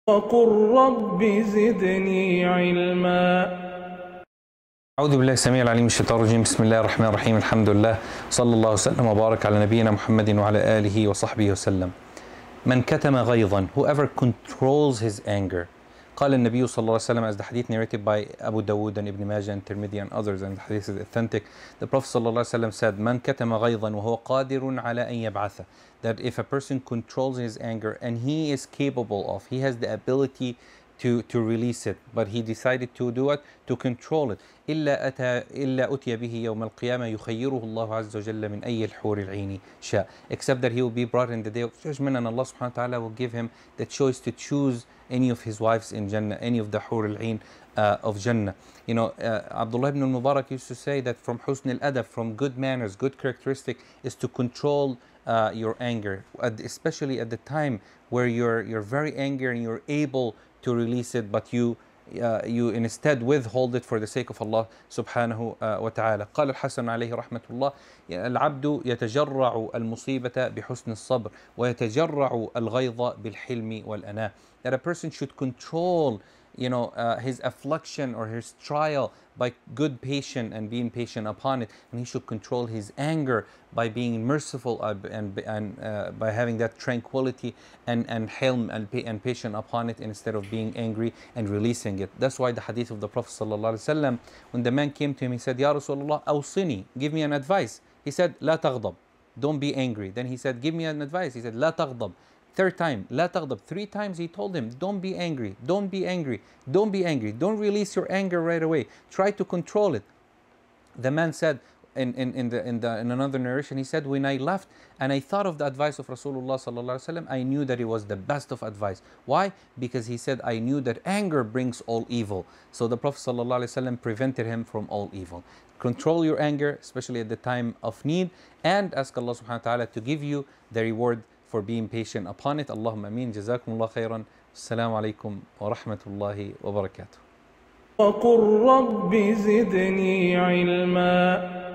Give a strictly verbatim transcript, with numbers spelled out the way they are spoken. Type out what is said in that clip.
وقل رب زدني علما. أعوذ بالله السميع العليم من الشيطان الرجيم. بسم الله الرحمن الرحيم. الحمد لله صلى الله وسلم وبارك على نبينا محمد وعلى آله وصحبه وسلم. من كتم غيظا, whoever controls his anger. قال النبي صلى الله عليه وسلم, as the hadith narrated by Abu Dawud and Ibn Majah and Tirmidhi and others, and the hadith is authentic, the Prophet صلى الله عليه وسلم said, من كتم غيظا وهو قادر على أن يبعثه, that if a person controls his anger and he is capable of, he has the ability to to release it, but he decided to do it, to control it. إلا أتى إلا أتي به يوم القيامة يخيره الله عز وجل من أي الحور العين شاء. Except that he will be brought in the day of judgment, and Allah subhanahu wa ta'ala will give him the choice to choose any of his wives in Jannah, any of the Hur al-Ain uh, of Jannah. You know, uh, Abdullah ibn al-Mubarak used to say that from husn al-adab, from good manners, good characteristic, is to control uh, your anger, especially at the time where you're you're very angry and you're able to release it, but you uh, you instead withhold it for the sake of Allah subhanahu uh, wa ta'ala. قال الحسن عليه رحمة الله, العبد يتجرع المصيبة بحسن الصبر ويتجرع الغيظ بالحلم والأناة. That a person should control, you know, uh, his affliction or his trial by good patience and being patient upon it, and he should control his anger by being merciful uh, and and uh, by having that tranquility and and helm and, and patient upon it, instead of being angry and releasing it. That's why the hadith of the Prophet sallallahu alaihi wasallam, when the man came to him, he said, Ya Rasulullah, awsini, give me an advice. He said, La taghdab, don't be angry. Then he said, give me an advice. He said, La taghdab. Third time, la taghdab. Three times he told him, don't be angry, don't be angry, don't be angry, don't release your anger right away. Try to control it. The man said, in, in, in, the, in, the, in another narration, he said, when I left and I thought of the advice of Rasulullah sallallahu alaihi wasallam, I knew that it was the best of advice. Why? Because he said, I knew that anger brings all evil. So the Prophet sallallahu alaihi wasallam prevented him from all evil. Control your anger, especially at the time of need, and ask Allah subhanahu wa ta'ala to give you the reward for being patient upon it. Allahumma ameen. Jazakumullah khairan. Assalamu alaikum wa rahmatullahi wa barakatuh. وقل رب زدني علما.